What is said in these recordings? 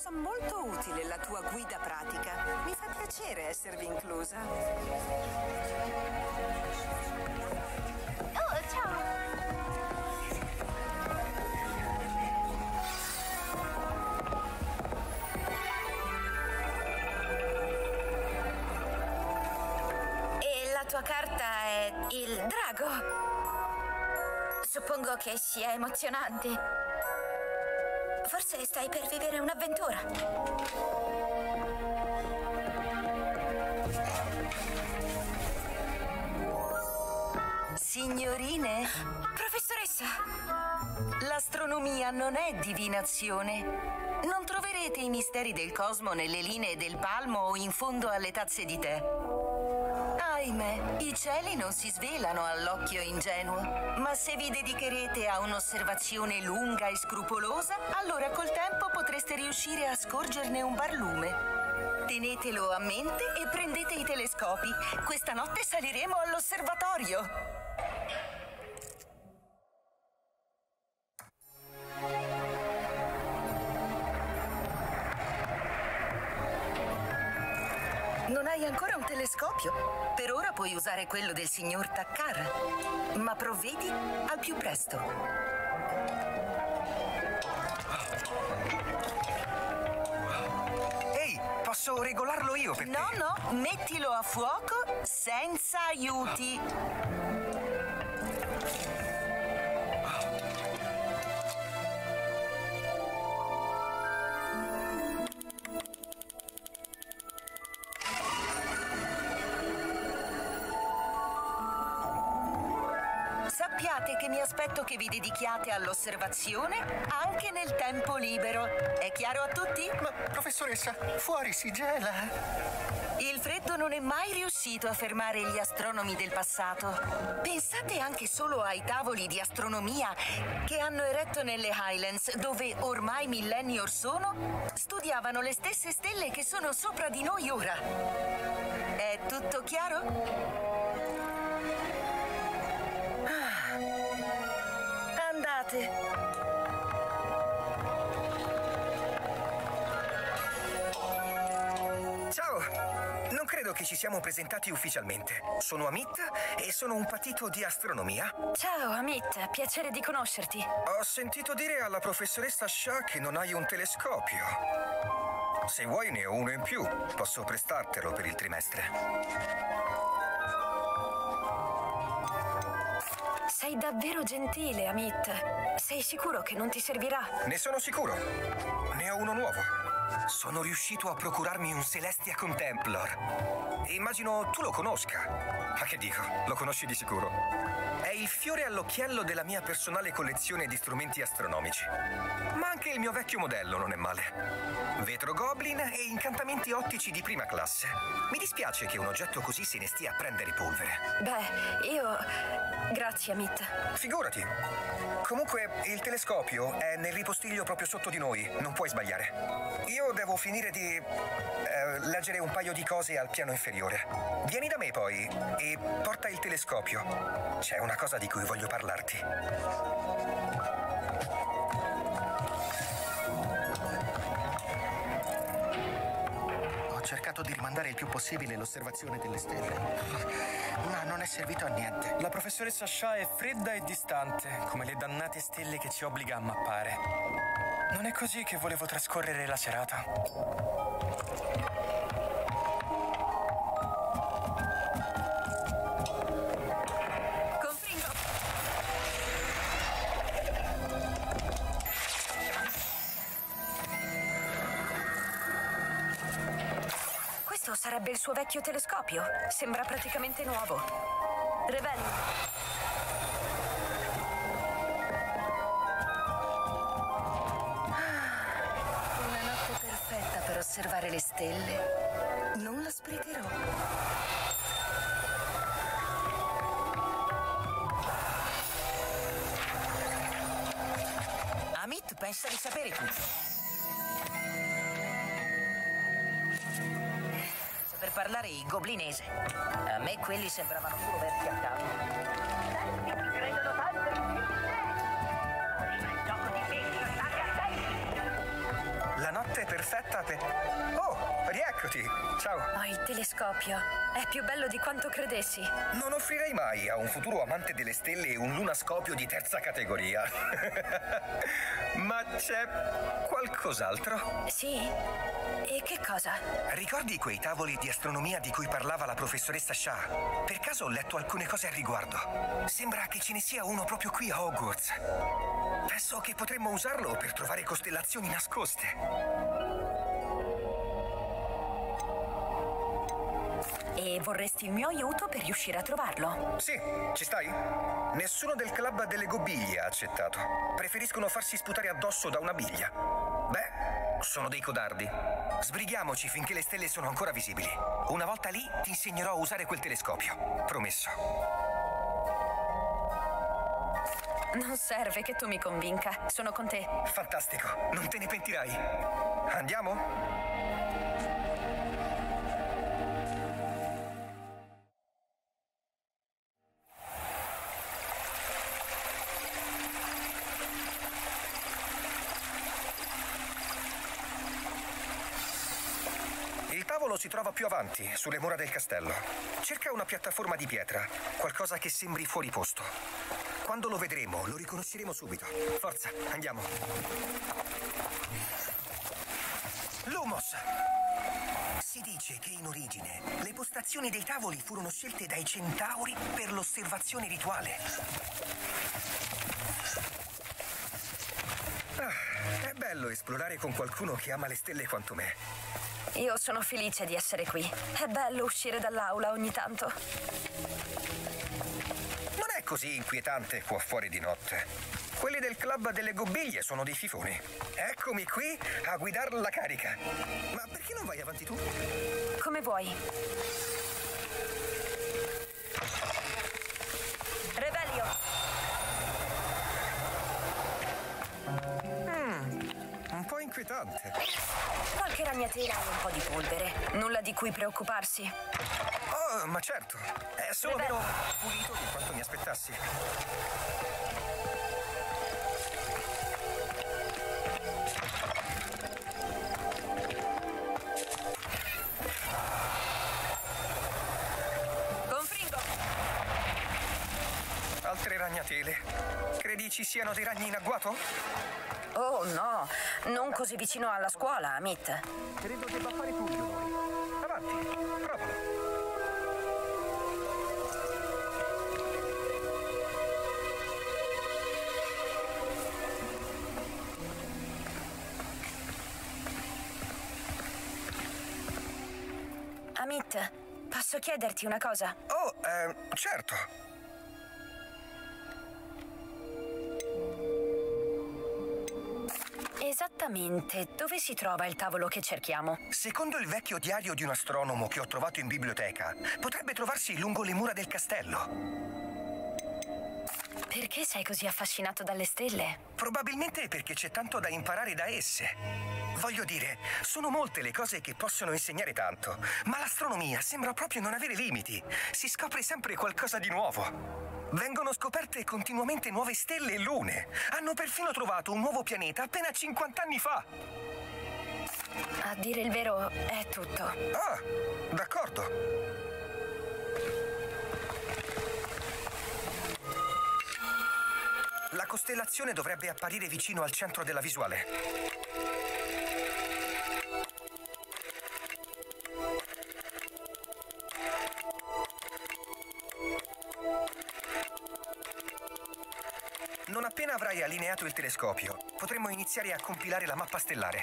trovarsa molto utile la tua guida pratica. Mi fa piacere esservi inclusa. Oh, ciao! E la tua carta è il drago. Suppongo che sia emozionante. Forse stai per vivere un'avventura. Signorine? Professoressa! L'astronomia non è divinazione. Non troverete i misteri del cosmo nelle linee del palmo o in fondo alle tazze di tè. Ahimè, i cieli non si svelano all'occhio ingenuo, ma se vi dedicherete a un'osservazione lunga e scrupolosa, allora col tempo potreste riuscire a scorgerne un barlume. Tenetelo a mente e prendete i telescopi. Questa notte saliremo all'osservatorio. Non hai ancora un telescopio? Per ora puoi usare quello del signor Takkar, ma provvedi al più presto. Ehi, posso regolarlo io per te? No, mettilo a fuoco senza aiuti. Sappiate che mi aspetto che vi dedichiate all'osservazione anche nel tempo libero. È chiaro a tutti? Ma, professoressa, fuori si gela. Il freddo non è mai riuscito a fermare gli astronomi del passato. Pensate anche solo ai tavoli di astronomia che hanno eretto nelle Highlands, dove ormai millenni or sono studiavano le stesse stelle che sono sopra di noi ora. È tutto chiaro? Andate. Ciao! Non credo che ci siamo presentati ufficialmente. Sono Amit e sono un patito di astronomia. Ciao, Amit. Piacere di conoscerti. Ho sentito dire alla professoressa Shah che non hai un telescopio. Se vuoi ne ho uno in più. Posso prestartelo per il trimestre. Sei davvero gentile, Amit. Sei sicuro che non ti servirà? Ne sono sicuro. Ne ho uno nuovo. Sono riuscito a procurarmi un Celestia Contemplar. Immagino tu lo conosca. Ma che dico, lo conosci di sicuro. È il fiore all'occhiello della mia personale collezione di strumenti astronomici. Ma anche il mio vecchio modello non è male. Vetro Goblin e incantamenti ottici di prima classe. Mi dispiace che un oggetto così se ne stia a prendere polvere. Beh, io... Grazie, Amit. Figurati. Comunque, il telescopio è nel ripostiglio proprio sotto di noi. Non puoi sbagliare. Io devo finire di leggere un paio di cose al piano inferiore. Vieni da me poi e porta il telescopio. C'è una cosa di cui voglio parlarti. Ho cercato di rimandare il più possibile l'osservazione delle stelle, ma non è servito a niente. La professoressa Shah è fredda e distante, come le dannate stelle che ci obbliga a mappare. Non è così che volevo trascorrere la serata. Confringo. Questo sarebbe il suo vecchio telescopio. Sembra praticamente nuovo. Revello. Una notte perfetta per osservare le stelle. Non la sprecherò. Amit pensa di sapere tutto. Per parlare il goblinese. A me quelli sembravano puro verti a caso. Credono tanto in La notte fonte perfetta per... Oh, rieccoti! Ciao! Ho il telescopio. È più bello di quanto credessi. Non offrirei mai a un futuro amante delle stelle un lunascopio di terza categoria. Ma c'è qualcos'altro? Sì? E che cosa? Ricordi quei tavoli di astronomia di cui parlava la professoressa Shah? Per caso ho letto alcune cose al riguardo. Sembra che ce ne sia uno proprio qui a Hogwarts. Penso che potremmo usarlo per trovare costellazioni nascoste. E vorresti il mio aiuto per riuscire a trovarlo? Sì, ci stai? Nessuno del club delle gobiglie ha accettato. Preferiscono farsi sputare addosso da una biglia. Beh, sono dei codardi. Sbrighiamoci finché le stelle sono ancora visibili. Una volta lì ti insegnerò a usare quel telescopio. Promesso. Non serve che tu mi convinca. Sono con te. Fantastico, non te ne pentirai. Andiamo? Il tavolo si trova più avanti, sulle mura del castello. Cerca una piattaforma di pietra, qualcosa che sembri fuori posto. Quando lo vedremo, lo riconosceremo subito. Forza, andiamo. Lumos! Si dice che in origine le postazioni dei tavoli furono scelte dai centauri per l'osservazione rituale. È bello esplorare con qualcuno che ama le stelle quanto me. Io sono felice di essere qui. È bello uscire dall'aula ogni tanto. Non è così inquietante qua fuori di notte. Quelli del club delle gobiglie sono dei fifoni. Eccomi qui a guidare la carica. Ma perché non vai avanti tu? Come vuoi. Revelio! Un po' inquietante. Qualche ragnatela e un po' di polvere. Nulla di cui preoccuparsi. Oh, ma certo. È solo meno pulito di quanto mi aspettassi. Confringo! Altre ragnatele. Credi ci siano dei ragni in agguato? Oh no, non così vicino alla scuola, Amit. Credo debba fare tu gli onori. Avanti, provalo. Amit, posso chiederti una cosa? Oh, certo. Esattamente, dove si trova il tavolo che cerchiamo? Secondo il vecchio diario di un astronomo che ho trovato in biblioteca, potrebbe trovarsi lungo le mura del castello. Perché sei così affascinato dalle stelle? Probabilmente perché c'è tanto da imparare da esse. Voglio dire, sono molte le cose che possono insegnare tanto, ma l'astronomia sembra proprio non avere limiti. Si scopre sempre qualcosa di nuovo. Vengono scoperte continuamente nuove stelle e lune. Hanno perfino trovato un nuovo pianeta appena 50 anni fa. A dire il vero, è tutto. Ah, d'accordo. La costellazione dovrebbe apparire vicino al centro della visuale. Non appena avrai allineato il telescopio, potremmo iniziare a compilare la mappa stellare.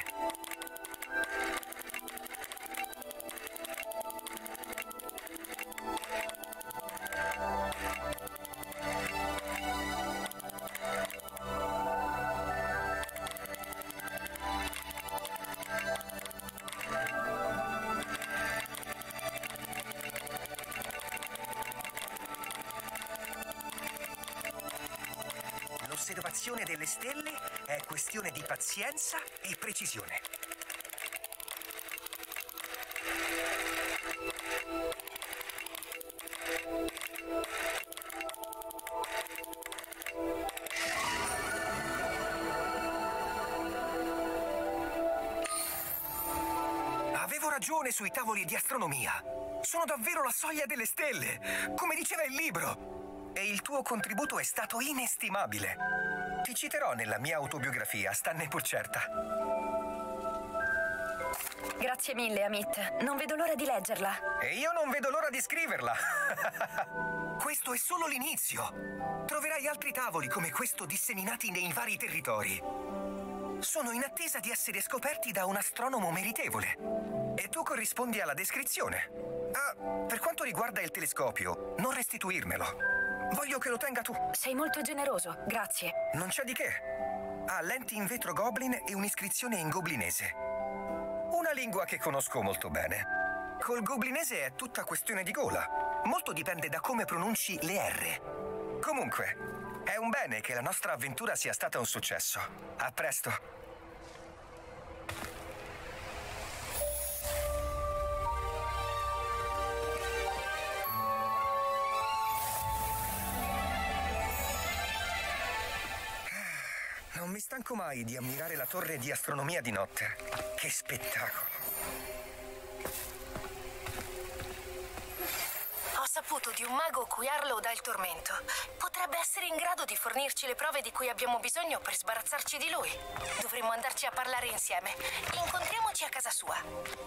L'osservazione delle stelle è questione di pazienza e precisione. ragione sui tavoli di astronomia. Sono davvero la soglia delle stelle, come diceva il libro. E il tuo contributo è stato inestimabile. Ti citerò nella mia autobiografia, stanne pur certa. Grazie mille, Amit. Non vedo l'ora di leggerla. E io non vedo l'ora di scriverla. Questo è solo l'inizio. Troverai altri tavoli come questo disseminati nei vari territori. Sono in attesa di essere scoperti da un astronomo meritevole. E tu corrispondi alla descrizione. Ah, per quanto riguarda il telescopio, non restituirmelo. Voglio che lo tenga tu. Sei molto generoso, grazie. Non c'è di che. Ha lenti in vetro goblin e un'iscrizione in goblinese. Una lingua che conosco molto bene. Col goblinese è tutta questione di gola. Molto dipende da come pronunci le R. Comunque, è un bene che la nostra avventura sia stata un successo. A presto. Non mi stanco mai di ammirare la torre di astronomia di notte. Che spettacolo! Ho saputo di un mago cui Arlo dà il tormento. Potrebbe essere in grado di fornirci le prove di cui abbiamo bisogno per sbarazzarci di lui. Dovremmo andarci a parlare insieme. Incontriamoci a casa sua.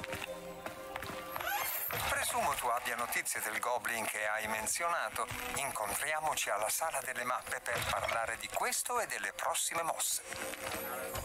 Presumo tu abbia notizie del Goblin che hai menzionato. Incontriamoci alla sala delle mappe per parlare di questo e delle prossime mosse.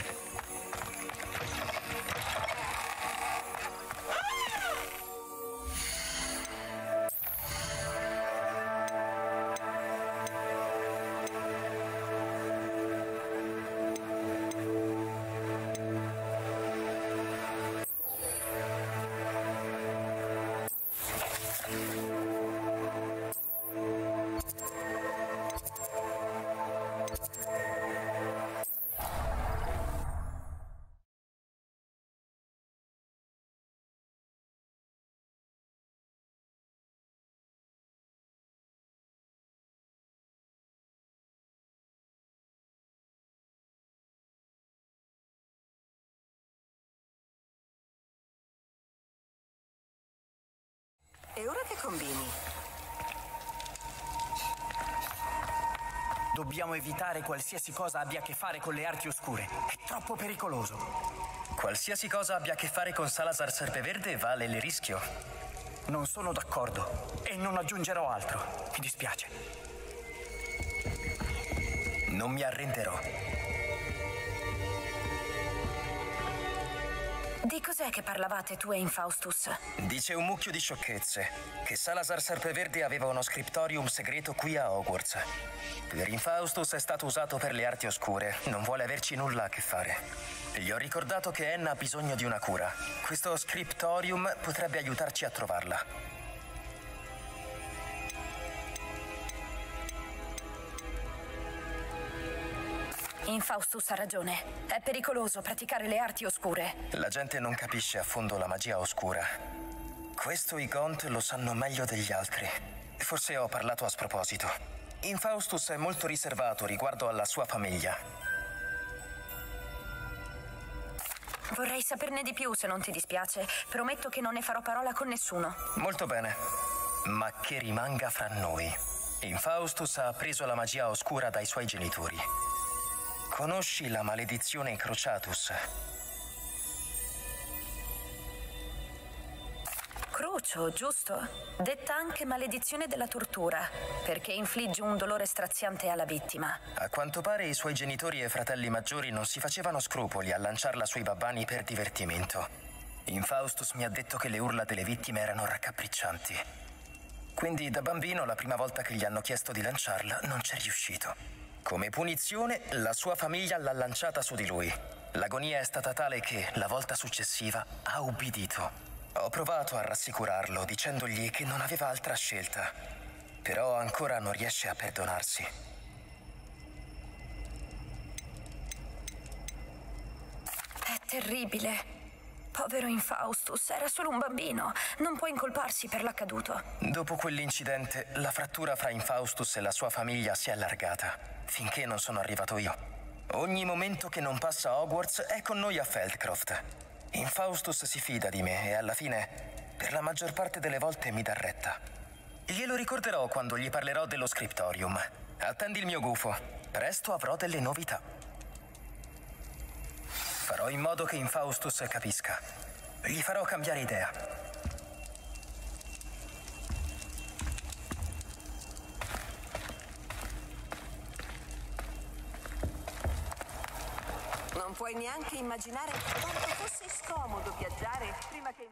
E ora che combini? Dobbiamo evitare qualsiasi cosa abbia a che fare con le arti oscure. È troppo pericoloso. Qualsiasi cosa abbia a che fare con Salazar Serpeverde vale il rischio. Non sono d'accordo e non aggiungerò altro. Mi dispiace. Non mi arrenderò. Di cos'è che parlavate tu e Infaustus? Dice un mucchio di sciocchezze. Che Salazar Serpeverde aveva uno scriptorium segreto qui a Hogwarts. Per Infaustus è stato usato per le arti oscure. Non vuole averci nulla a che fare. Gli ho ricordato che Anna ha bisogno di una cura. Questo scriptorium potrebbe aiutarci a trovarla. Infaustus ha ragione. È pericoloso praticare le arti oscure. La gente non capisce a fondo la magia oscura. Questo i Gaunt lo sanno meglio degli altri. Forse ho parlato a sproposito. Infaustus è molto riservato riguardo alla sua famiglia. Vorrei saperne di più se non ti dispiace. Prometto che non ne farò parola con nessuno. Molto bene. Ma che rimanga fra noi. Infaustus ha appreso la magia oscura dai suoi genitori. Conosci la maledizione Cruciatus? Crucio, giusto? Detta anche maledizione della tortura, perché infligge un dolore straziante alla vittima. A quanto pare i suoi genitori e fratelli maggiori non si facevano scrupoli a lanciarla sui babbani per divertimento. Infaustus mi ha detto che le urla delle vittime erano raccapriccianti. Quindi da bambino, la prima volta che gli hanno chiesto di lanciarla, non c'è riuscito. Come punizione, la sua famiglia l'ha lanciata su di lui. L'agonia è stata tale che, la volta successiva, ha ubbidito. Ho provato a rassicurarlo, dicendogli che non aveva altra scelta. Però ancora non riesce a perdonarsi. È terribile. Povero Infaustus, era solo un bambino. Non può incolparsi per l'accaduto. Dopo quell'incidente, la frattura fra Infaustus e la sua famiglia si è allargata, finché non sono arrivato io. Ogni momento che non passa a Hogwarts è con noi a Feldcroft. Infaustus si fida di me e alla fine, per la maggior parte delle volte, mi dà retta. Glielo ricorderò quando gli parlerò dello scriptorium. Attendi il mio gufo. Presto avrò delle novità. Farò in modo che Infaustus capisca. Gli farò cambiare idea. Non puoi neanche immaginare quanto fosse scomodo viaggiare prima che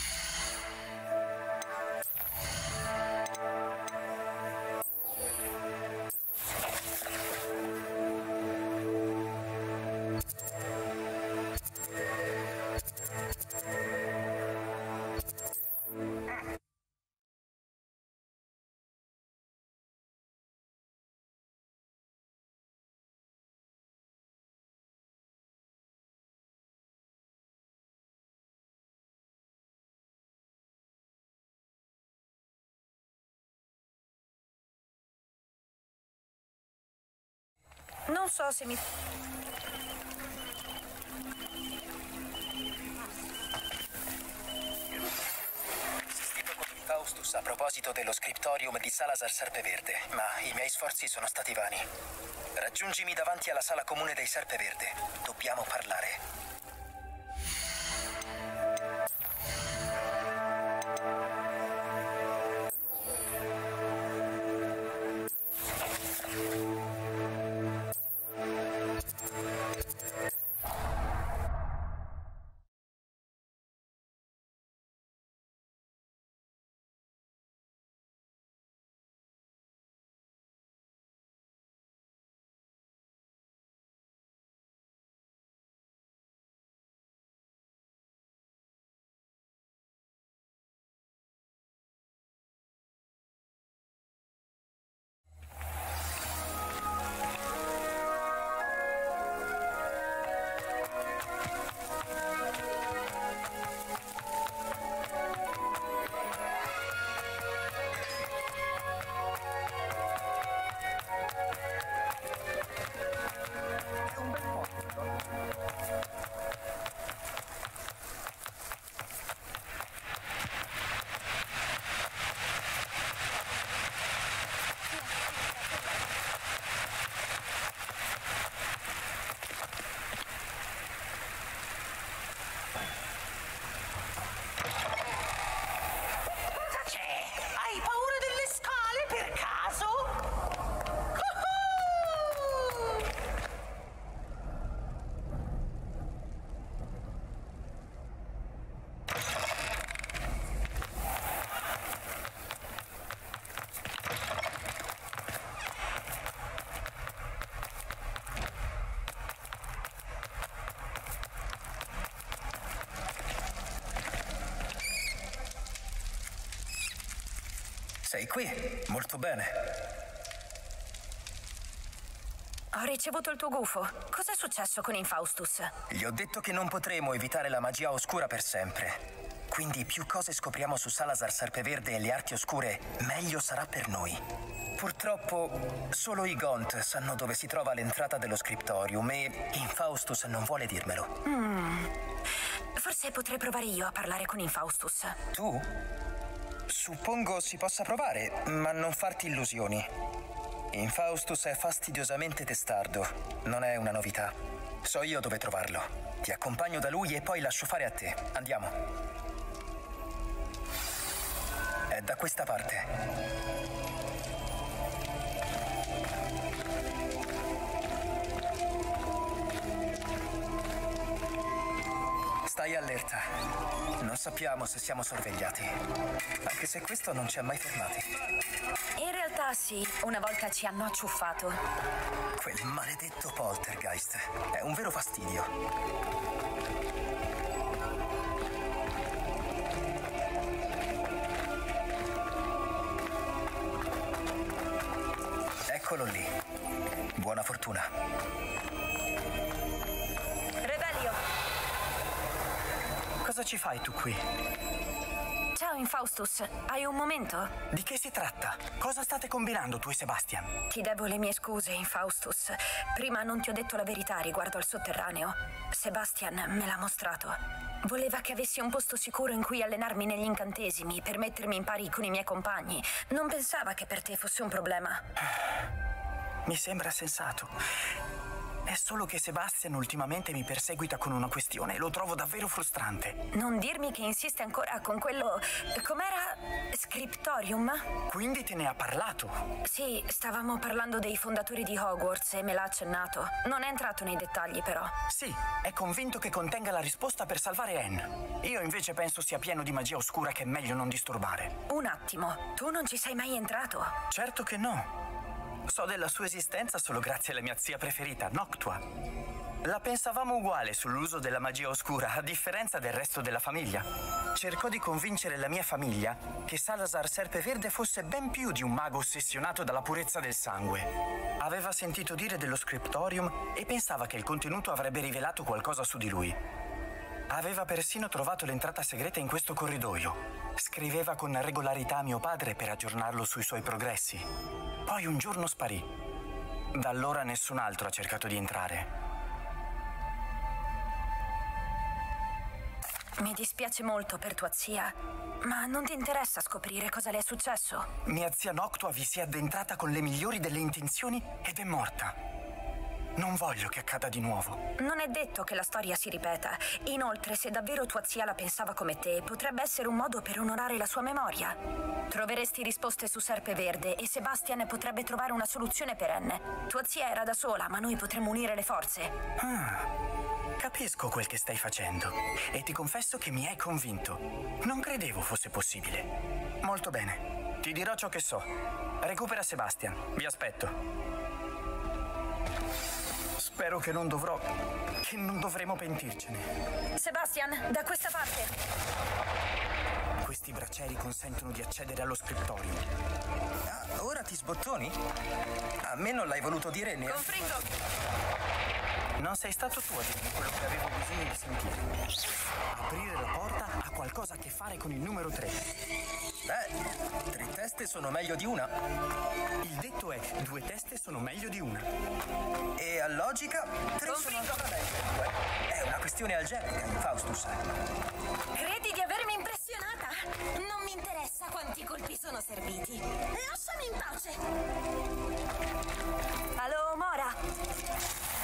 Non so se mi... Assistito con Infaustus a proposito dello scriptorium di Salazar Serpeverde, ma i miei sforzi sono stati vani. Raggiungimi davanti alla sala comune dei Serpeverde. Dobbiamo parlare. Sei qui? Molto bene. Ho ricevuto il tuo gufo. Cos'è successo con Infaustus? Gli ho detto che non potremo evitare la magia oscura per sempre. Quindi più cose scopriamo su Salazar Serpeverde e le arti oscure, meglio sarà per noi. Purtroppo solo i Gaunt sanno dove si trova l'entrata dello scriptorium e Infaustus non vuole dirmelo. Forse potrei provare io a parlare con Infaustus. Tu? Suppongo si possa provare, ma non farti illusioni. Infaustus è fastidiosamente testardo. Non è una novità. So io dove trovarlo. Ti accompagno da lui e poi lascio fare a te. Andiamo. È da questa parte. Stai allerta. Non sappiamo se siamo sorvegliati. Anche se questo non ci ha mai fermati. In realtà sì, una volta ci hanno acciuffato. Quel maledetto poltergeist. È un vero fastidio. Eccolo lì. Buona fortuna. Revelio. Cosa ci fai tu qui? Ciao Infaustus, hai un momento? Di che si tratta? Cosa state combinando tu e Sebastian? Ti devo le mie scuse, Infaustus. Prima non ti ho detto la verità riguardo al sotterraneo. Sebastian me l'ha mostrato. Voleva che avessi un posto sicuro in cui allenarmi negli incantesimi per mettermi in pari con i miei compagni. Non pensava che per te fosse un problema. Mi sembra sensato. È solo che Sebastian ultimamente mi perseguita con una questione e lo trovo davvero frustrante. Non dirmi che insiste ancora con quello... com'era? Scriptorium? Quindi te ne ha parlato? Sì, stavamo parlando dei fondatori di Hogwarts e me l'ha accennato. Non è entrato nei dettagli, però. Sì, è convinto che contenga la risposta per salvare Anne. Io invece penso sia pieno di magia oscura che è meglio non disturbare. Un attimo, tu non ci sei mai entrato? Certo che no. So della sua esistenza solo grazie alla mia zia preferita, Noctua. La pensavamo uguale sull'uso della magia oscura, a differenza del resto della famiglia. Cercò di convincere la mia famiglia che Salazar Serpeverde fosse ben più di un mago ossessionato dalla purezza del sangue. Aveva sentito dire dello Scriptorium e pensava che il contenuto avrebbe rivelato qualcosa su di lui. Aveva persino trovato l'entrata segreta in questo corridoio. Scriveva con regolarità a mio padre per aggiornarlo sui suoi progressi. Poi un giorno sparì. Da allora nessun altro ha cercato di entrare. Mi dispiace molto per tua zia, ma non ti interessa scoprire cosa le è successo? Mia zia Noctua vi si è addentrata con le migliori delle intenzioni ed è morta. Non voglio che accada di nuovo. Non è detto che la storia si ripeta. Inoltre, se davvero tua zia la pensava come te, potrebbe essere un modo per onorare la sua memoria. Troveresti risposte su Serpeverde e Sebastian potrebbe trovare una soluzione per Anne. Tua zia era da sola, ma noi potremmo unire le forze. Capisco quel che stai facendo e ti confesso che mi hai convinto. Non credevo fosse possibile. Molto bene, ti dirò ciò che so. Recupera Sebastian, vi aspetto. Spero che non dovremo pentircene. Sebastian, da questa parte. Questi braccieri consentono di accedere allo Scriptorium. Ah, ora ti sbottoni? A me non l'hai voluto dire neanche. Confringo! Non sei stato tu a dirmi quello che avevo bisogno di sentire. Aprire la porta ha qualcosa a che fare con il numero 3. 3 teste sono meglio di una. Il detto è 2 teste sono meglio di una. E a logica 3 sono ancora meglio di 2. È una questione algebrica, Infaustus. Credi di avermi impressionata? Non mi interessa quanti colpi sono serviti. Lasciami in pace. Allo, Mora!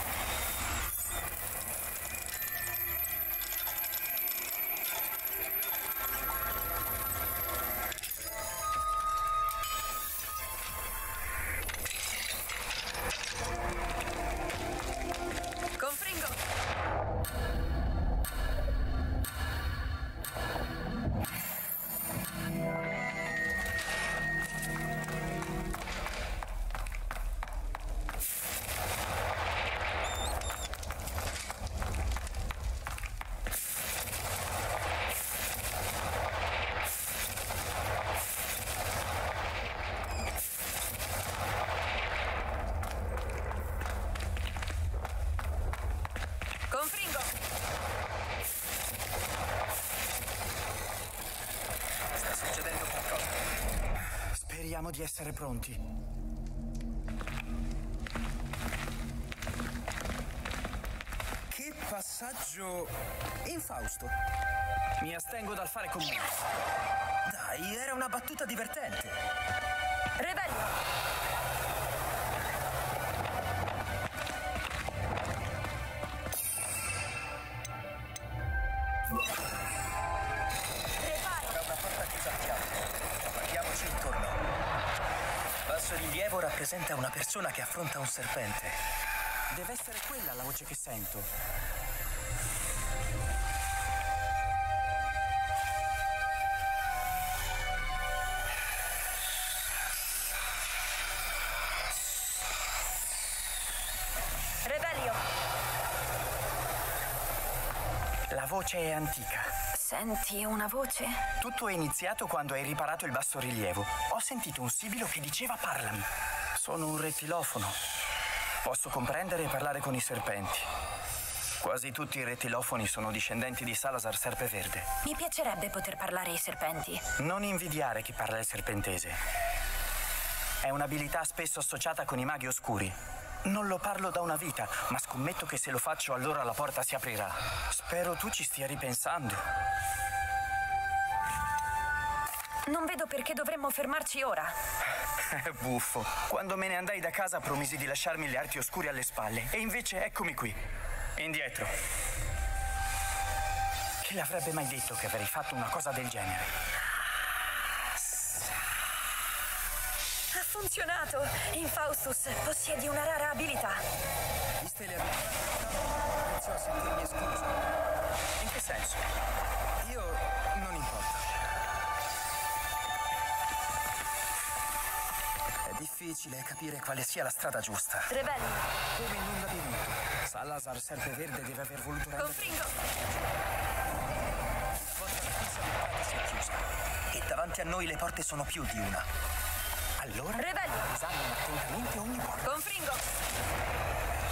Speriamo di essere pronti. Che passaggio infausto. Mi astengo dal fare commenti. Dai, era una battuta divertente. Revelio! Rilievo rappresenta una persona che affronta un serpente. Deve essere quella la voce che sento. Revelio! La voce è antica. Senti una voce? Tutto è iniziato quando hai riparato il bassorilievo. Ho sentito un sibilo che diceva parlami. Sono un rettilofono. Posso comprendere e parlare con i serpenti. Quasi tutti i rettilofoni sono discendenti di Salazar Serpeverde. Mi piacerebbe poter parlare ai serpenti. Non invidiare chi parla il serpentese. È un'abilità spesso associata con i maghi oscuri. Non lo parlo da una vita, ma scommetto che se lo faccio allora la porta si aprirà. Spero tu ci stia ripensando. Non vedo perché dovremmo fermarci ora. Buffo. Quando me ne andai da casa promisi di lasciarmi le arti oscure alle spalle. E invece eccomi qui. Indietro. Chi l'avrebbe mai detto che avrei fatto una cosa del genere? Ha funzionato! Infaustus, possiedi una rara abilità. Viste le abilità, inizio a sentirmi escluso. In che senso? Io non importa. È difficile capire quale sia la strada giusta. Revelli. Come in un labirinto. Salazar Serpeverde deve aver voluto rendere... Confringo. La porta chiusa di entrata si è chiusa. E davanti a noi le porte sono più di una. Allora? Revelli. Esamina attentamente ogni porta. Confringo.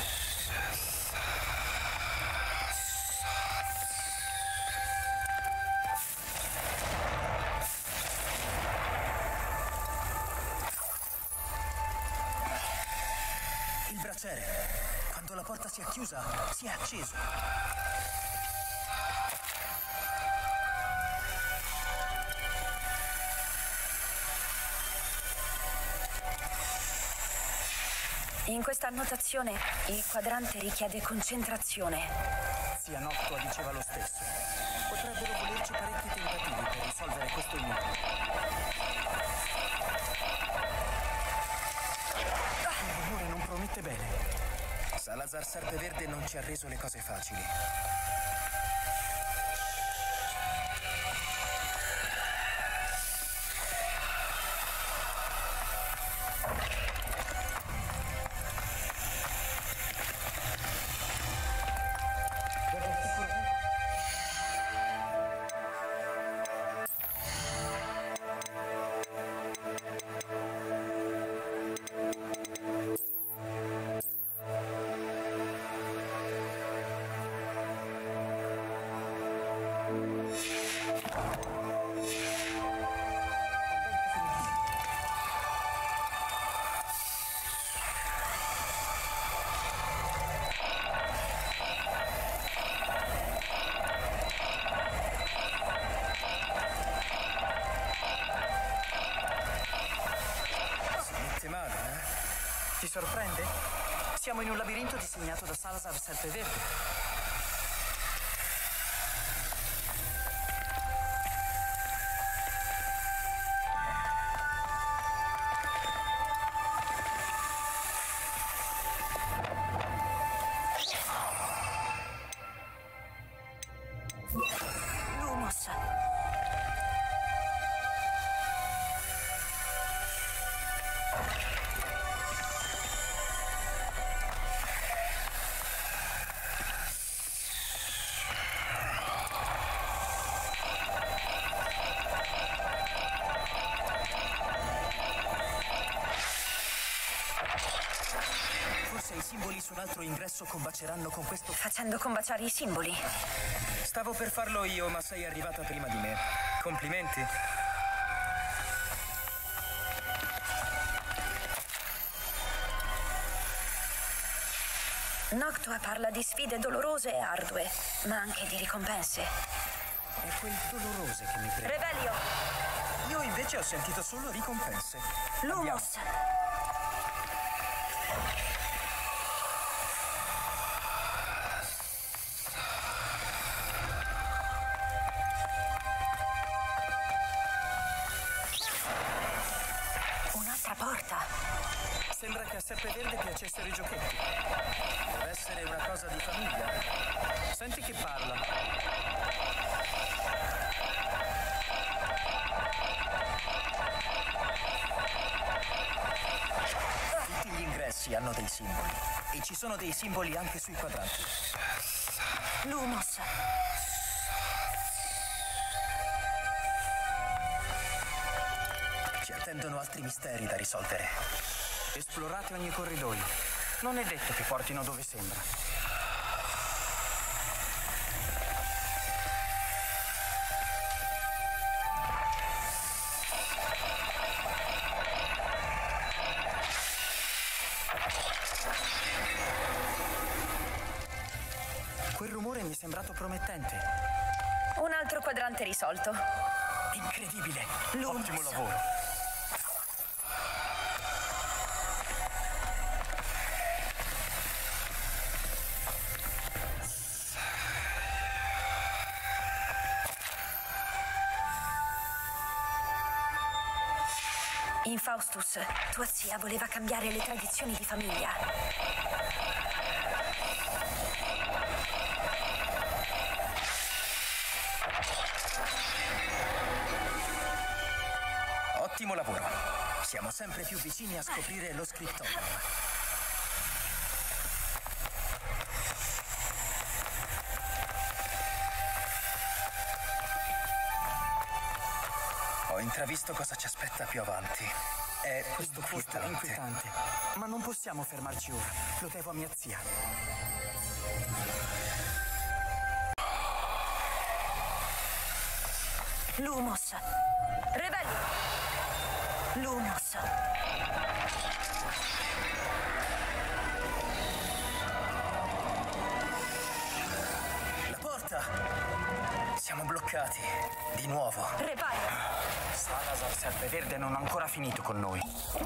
Il braciere. Quando la porta si è chiusa, si è acceso. In questa annotazione il quadrante richiede concentrazione. Zia Noctua diceva lo stesso. Potrebbero volerci parecchi tentativi per risolvere questo enigma. Il rumore non promette bene. Salazar Serpeverde non ci ha reso le cose facili. Ti sorprende? Siamo in un labirinto disegnato da Salazar Serpeverde. Lumos. Forse i simboli su un altro ingresso combaceranno con questo... Facendo combaciare i simboli. Stavo per farlo io, ma sei arrivata prima di me. Complimenti. Noctua parla di sfide dolorose e ardue, ma anche di ricompense. È quel dolorose che mi preme. Revelio. Io invece ho sentito solo ricompense. Lumos. Un'altra porta. Sembra che a Serpeverde piacessero i giochetti. Deve essere una cosa di famiglia. Senti chi parla. Tutti gli ingressi hanno dei simboli. E ci sono dei simboli anche sui quadranti. Lumos. Ci attendono altri misteri da risolvere. Esplorate ogni corridoio. Non è detto che portino dove sembra. sembrato promettente. Un altro quadrante risolto. Incredibile! Lumos. Ottimo lavoro. Infaustus, tua zia voleva cambiare le tradizioni di famiglia. Ottimo lavoro. Siamo sempre più vicini a scoprire lo scriptorium. Ho intravisto cosa ci aspetta più avanti. È Questo posto è inquietante, ma non possiamo fermarci ora. Lo devo a mia zia. Lumos. Revelio. Lumos. la porta! Siamo bloccati. Di nuovo. Reparo. Salazar Serpeverde non ha ancora finito con noi.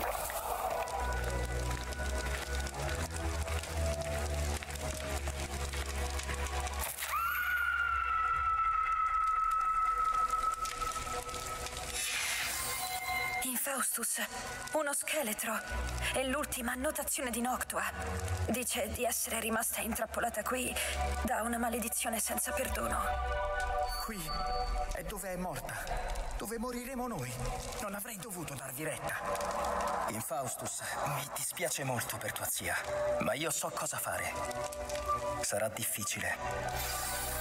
Infaustus, uno scheletro. È l'ultima annotazione di Noctua. Dice di essere rimasta intrappolata qui da una maledizione senza perdono. Qui è dove è morta, dove moriremo noi. Non avrei dovuto darvi retta. Infaustus, mi dispiace molto per tua zia, ma io so cosa fare. Sarà difficile.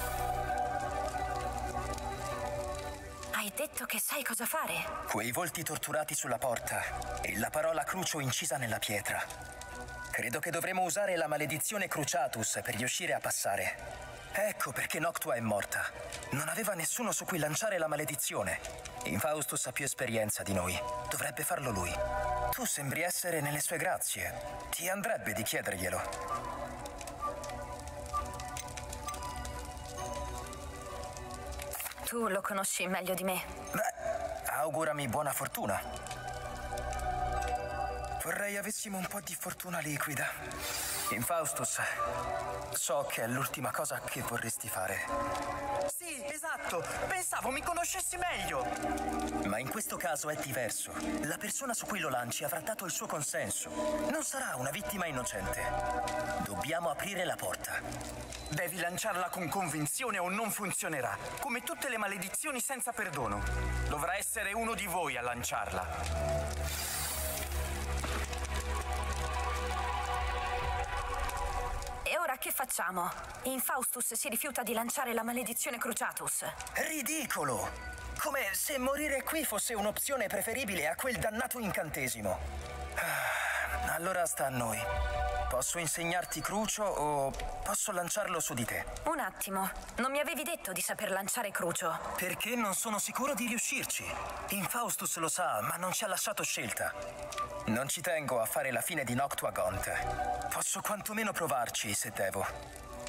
Hai detto che sai cosa fare? Quei volti torturati sulla porta e la parola crucio incisa nella pietra. Credo che dovremo usare la maledizione Cruciatus per riuscire a passare. Ecco perché Noctua è morta. Non aveva nessuno su cui lanciare la maledizione. Infaustus ha più esperienza di noi. Dovrebbe farlo lui. Tu sembri essere nelle sue grazie. Ti andrebbe di chiederglielo. Tu lo conosci meglio di me. Beh, augurami buona fortuna. Vorrei avessimo un po' di fortuna liquida. Infaustus, so che è l'ultima cosa che vorresti fare. Sì, esatto. Pensavo mi conoscessi meglio. Ma in questo caso è diverso. La persona su cui lo lanci avrà dato il suo consenso. Non sarà una vittima innocente. Dobbiamo aprire la porta. Devi lanciarla con convinzione o non funzionerà. Come tutte le maledizioni senza perdono. Dovrà essere uno di voi a lanciarla. E ora che facciamo? Infaustus si rifiuta di lanciare la maledizione Cruciatus. Ridicolo! Come se morire qui fosse un'opzione preferibile a quel dannato incantesimo. Allora sta a noi. Posso insegnarti Crucio o posso lanciarlo su di te? Un attimo, non mi avevi detto di saper lanciare Crucio? Perché non sono sicuro di riuscirci. Infaustus lo sa, ma non ci ha lasciato scelta. Non ci tengo a fare la fine di Noctua Gaunt. Posso quantomeno provarci se devo.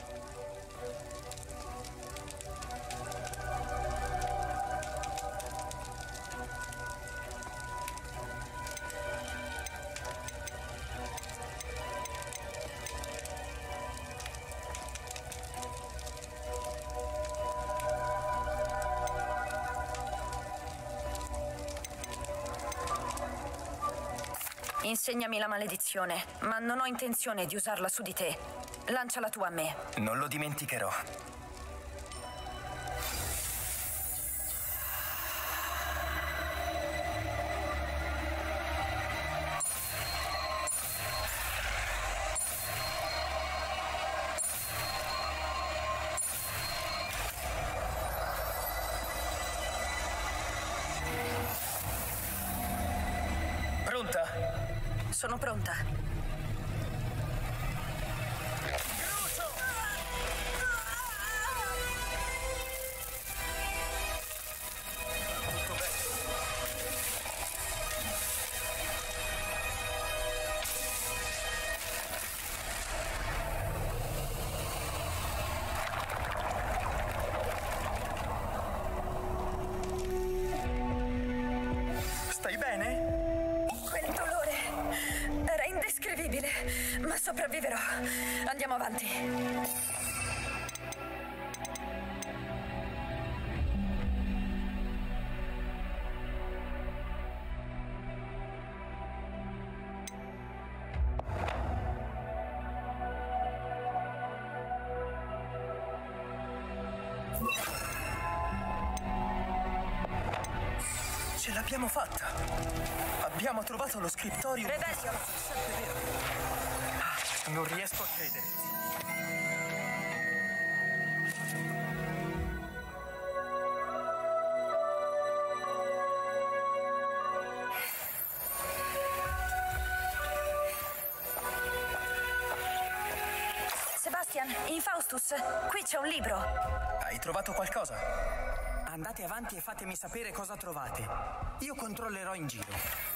Insegnami la maledizione, ma non ho intenzione di usarla su di te. Lanciala tu a me. Non lo dimenticherò. Pronta? Sono pronta. Sopravviverò. Andiamo avanti. Ce l'abbiamo fatta! Abbiamo trovato lo scrittorio. Rebellion! Non riesco a credere. Sebastian, Infaustus, qui c'è un libro. Hai trovato qualcosa? Andate avanti e fatemi sapere cosa trovate. Io controllerò in giro.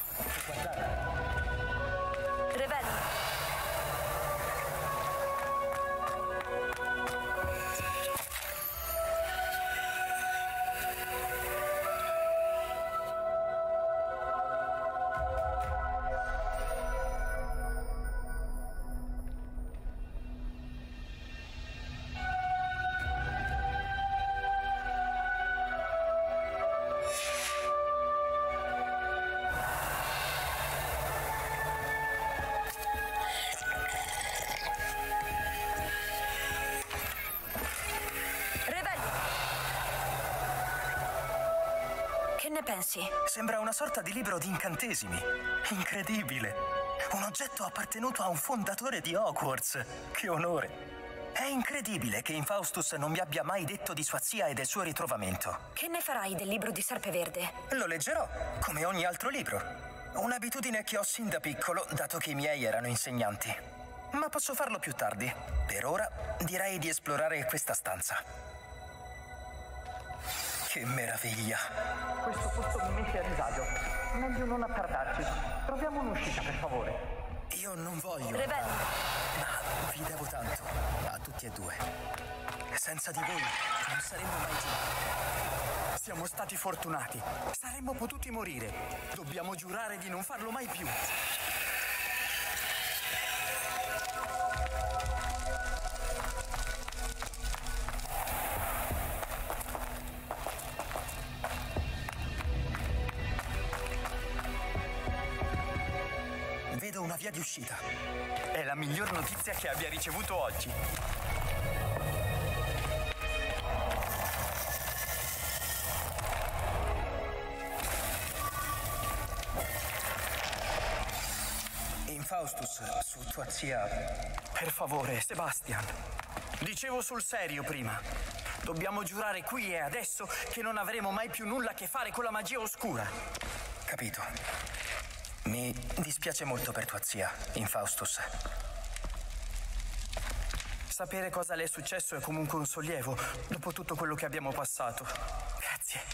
Rebellion. Che ne pensi? Sembra una sorta di libro di incantesimi. Incredibile! Un oggetto appartenuto a un fondatore di Hogwarts. Che onore! È incredibile che Infaustus non mi abbia mai detto di sua zia e del suo ritrovamento. Che ne farai del libro di Serpeverde? Lo leggerò, come ogni altro libro. Un'abitudine che ho sin da piccolo, dato che i miei erano insegnanti. Ma posso farlo più tardi. Per ora, direi di esplorare questa stanza. Che meraviglia! Questo posto mi mette a disagio. Meglio non attardarci. Troviamo un'uscita, per favore. Io non voglio. Rebellion. Ma vi devo tanto, a tutti e due. Senza di voi non saremmo mai giunti. Siamo stati fortunati. Saremmo potuti morire. Dobbiamo giurare di non farlo mai più. Vedo una via di uscita. È la miglior notizia che abbia ricevuto oggi. Infaustus, su tua zia. Per favore, Sebastian. Dicevo sul serio prima. Dobbiamo giurare qui e adesso che non avremo mai più nulla a che fare con la magia oscura. Capito. Mi dispiace molto per tua zia, Infaustus. Sapere cosa le è successo è comunque un sollievo, dopo tutto quello che abbiamo passato. Grazie.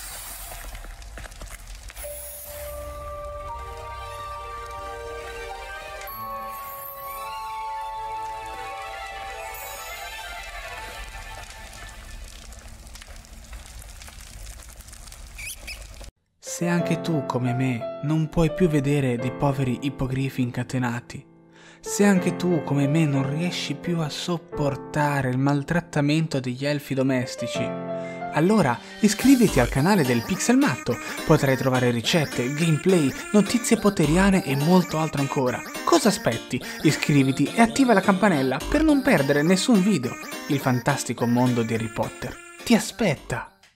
Se anche tu, come me, non puoi più vedere dei poveri ippogrifi incatenati, se anche tu, come me, non riesci più a sopportare il maltrattamento degli elfi domestici, allora iscriviti al canale del Pixelmatto, potrai trovare ricette, gameplay, notizie potteriane e molto altro ancora. Cosa aspetti? Iscriviti e attiva la campanella per non perdere nessun video. Il fantastico mondo di Harry Potter ti aspetta!